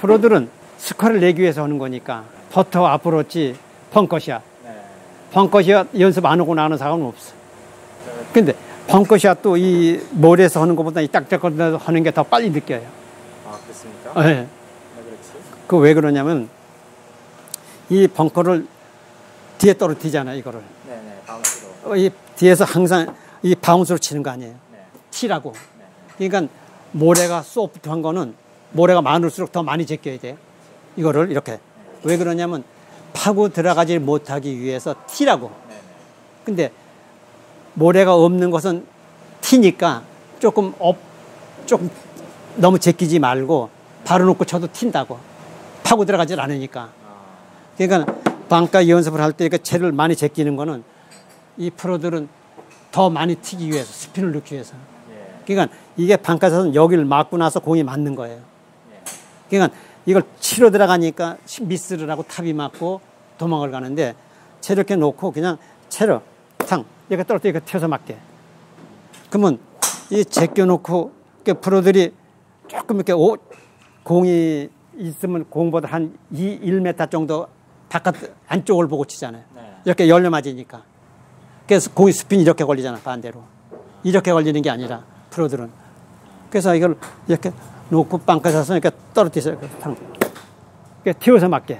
프로들은 스코어를 내기 위해서 하는 거니까 퍼터, 아프로치, 벙커샷. 벙커샷 연습 안 하고 나는 사람은 없어. 근데 벙커샷도 이 몰에서 하는 것보다 이 딱딱거리면서 하는 게 더 빨리 느껴요. 아, 그렇습니까? 네. 왜 그렇지? 그 왜 그러냐면 이 벙커를 뒤에 떨어뜨리잖아요, 이거를. 네네, 바운스로. 이 뒤에서 항상 이 바운스로 치는 거 아니에요. 네. 티라고. 네. 그러니까 모래가 소프트한 거는 모래가 많을수록 더 많이 제껴야 돼요. 이거를 이렇게. 네. 왜 그러냐면 파고 들어가지 못하기 위해서 티라고. 네네. 근데 모래가 없는 것은 티니까 조금 너무 제끼지 말고 바로 놓고 쳐도 튄다고. 파고 들어가질 않으니까. 그러니까 방가 연습을 할 때 채를 많이 제끼는 거는 이 프로들은 더 많이 튀기 위해서, 스핀을 넣기 위해서. 그러니까 이게 방가에서는 여기를 맞고 나서 공이 맞는 거예요. 그러니까 이걸 치러 들어가니까 미스를 하고 탑이 맞고 도망을 가는데 채를 이렇게 놓고 그냥 채로 탕 이렇게 떨어뜨려 이렇게 튀어서 맞게. 그러면 이 제껴놓고 프로들이 조금 이렇게 공이 있으면 공보다 한 1m 정도 바깥 안쪽을 보고 치잖아요. 네. 이렇게 열려 맞으니까. 그래서 공이 스핀이 이렇게 걸리잖아, 반대로. 이렇게 걸리는 게 아니라 프로들은. 그래서 이걸 이렇게 놓고 빵까 사서 이렇게 떨어뜨려서 이렇게 튀어서 맞게.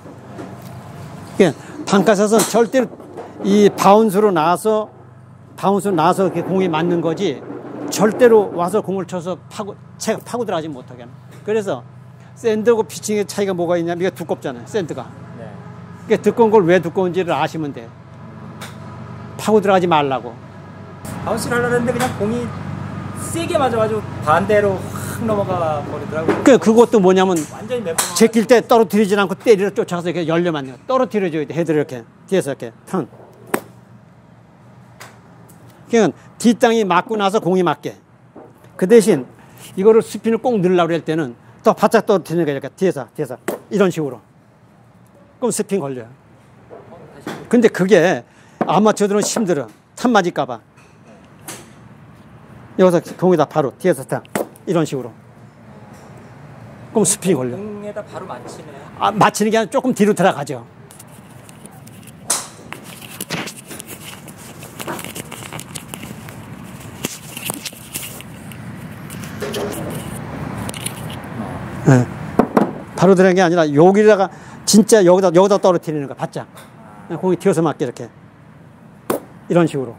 빵까 사서 절대로 이 바운스로 나와서 이렇게 공이 맞는 거지 절대로 와서 공을 쳐서 채가 파고 들어가지 못하게 하는. 그래서 샌드하고 피칭의 차이가 뭐가 있냐면 이게 두껍잖아요, 샌드가. 네. 그러니까 두꺼운 걸 왜 두꺼운지를 아시면 돼요. 파고 들어가지 말라고. 바운스를 하려고 했는데 그냥 공이 세게 맞아가지고 반대로 확 넘어가 버리더라고요. 그것도 뭐냐면 완전히 몇 번 제낄 때 떨어뜨리지 않고 때리러 쫓아가서 이렇게 열려 맞는 거. 떨어뜨려줘야 돼. 헤드를 이렇게 뒤에서 이렇게 턴. 그러니까 뒷땅이 맞고 나서 공이 맞게. 그 대신 이거를 스핀을 꼭 넣으려고 할 때는 더 바짝 떨어뜨리는 거야. 이렇게 뒤에서 이런 식으로. 그럼 스핀 걸려요. 근데 그게 아마추어들은 힘들어. 탑 맞을까봐. 여기서 공에다 바로 뒤에서 딱 이런 식으로. 그럼 스핀이 걸려. 공에다 바로 맞히네요. 아, 맞히는 게 아니라 조금 뒤로 들어가죠. 네. 바로 들어간 게 아니라 여기다가 진짜 여기다 떨어뜨리는 거야. 바짝. 공이 튀어서 맞게 이렇게. 이런 식으로.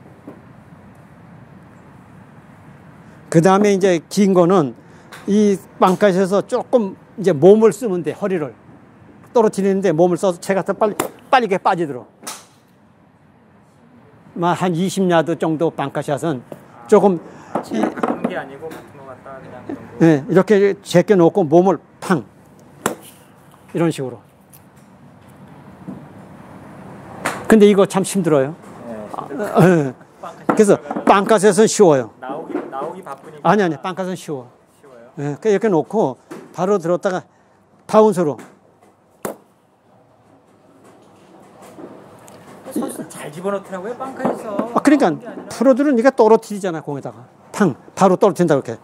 그 다음에 이제 긴 거는 이 빵까지에서 조금 이제 몸을 쓰면 돼. 허리를. 떨어뜨리는데 몸을 써서 채가 더 빨리 이렇게 빠지도록. 한 20야드 정도 빵카샷은 조금. 하는 게 아니고 같은 거 같다 그냥. 네, 이렇게 제껴놓고 몸을 팡. 이런 식으로. 근데 이거 참 힘들어요. 네, 그래서 빵카샷은 쉬워요. 나오기 바쁘니까. 아니, 빵카샷은 쉬워. 쉬워요. 네, 이렇게 놓고 바로 들었다가 바운스로. 선수 잘 집어넣더라고요, 빵카에서. 그러니까 프로들은 이게 떨어뜨리잖아, 공에다가. 팡! 바로 떨어뜨린다, 이렇게.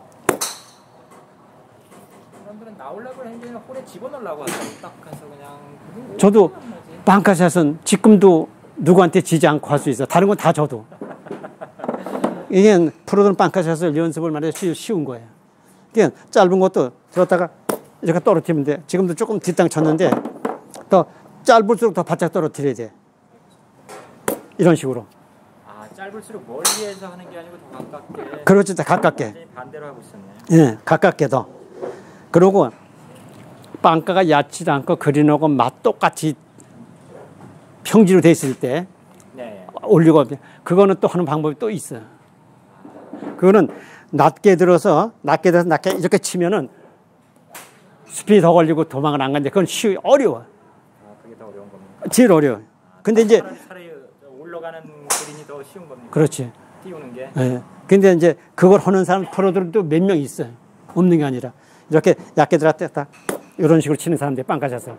사람들은 나오려고 했는데 홀에 집어넣으려고 하더라고. 딱 가서 그냥. 저도 빵카샷은 지금도 누구한테 지지 않고 할 수 있어. 다른 건 다 저도. 이게 프로들은 빵카샷을 연습을 많이 해서 쉬운 거예요. 그냥 짧은 것도 들었다가 이렇게 떨어뜨리면 돼. 지금도 조금 뒷땅 쳤는데 더 짧을수록 더 바짝 떨어뜨려야 돼. 이런 식으로. 아, 짧을수록 멀리에서 하는 게 아니고 더 가깝게. 그렇지, 더 가깝게. 반대로 하고 있었네요. 예, 가깝게 더. 그리고 빵가가 얕지도 않고 그린하고 맛 똑같이 평지로 돼 있을 때 네. 올리고 그거는 또 하는 방법이 또 있어요. 그거는 낮게 들어서 낮게 이렇게 치면은 스피드 더 걸리고 도망을 안 가는데 그건 어려워. 아, 그게 더 어려운 겁니다. 제일 어려워. 근데 이제 차라리 올라가는 그린이 더 쉬운 겁니다. 그렇지. 띄우는 게. 예. 근데 이제 그걸 하는 사람 프로들도 몇 명 있어요. 없는 게 아니라 이렇게 얕게 들어갔다 이런 식으로 치는 사람들이 빵까져서.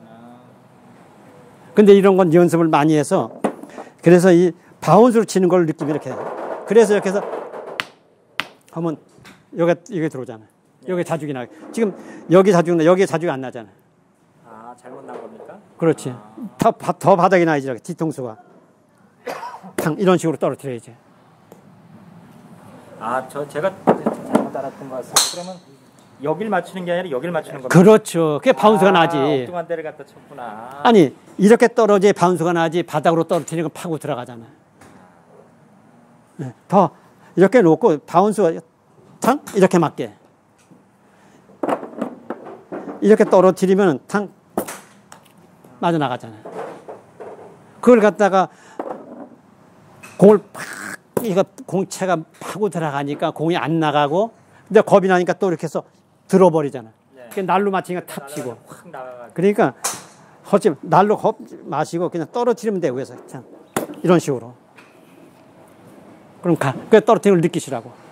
근데 이런 건 연습을 많이 해서 그래서 이 바운스로 치는 걸 느끼면 이렇게 그래서 이렇게 해서 하면 이게 들어오잖아요. 여기 자죽이 나. 지금 여기 자죽 나. 여기 자죽이 안 나잖아. 아, 잘못 난 겁니까? 그렇지. 더 바닥이 나야지. 이렇게 뒤통수가. 탕 이런 식으로 떨어뜨려야지. 아, 제가 잘못 알았던 것 같습니다. 그러면 여길 맞추는 게 아니라 여길 맞추는 겁니다. 그렇죠. 그게 바운스가 나지. 엉뚱한 데를 갖다 쳤구나. 아니 이렇게 떨어져야 바운스가 나지. 바닥으로 떨어뜨리는 건 파고 들어가잖아. 네, 더 이렇게 놓고 바운스가 탕 이렇게 맞게. 이렇게 떨어뜨리면 탕 맞아 나가잖아. 그걸 갖다가 공을 팍 이거 공채가 파고 들어가니까 공이 안 나가고 근데 겁이 나니까 또 이렇게 해서 들어버리잖아. 네. 날로 맞히니까 탑치고. 확 나가가지고. 그러니까 허지 날로 겁 마시고 그냥 떨어뜨리면 돼 위에서 그냥 이런 식으로. 그럼 가. 그 떨어뜨리는 걸 느끼시라고.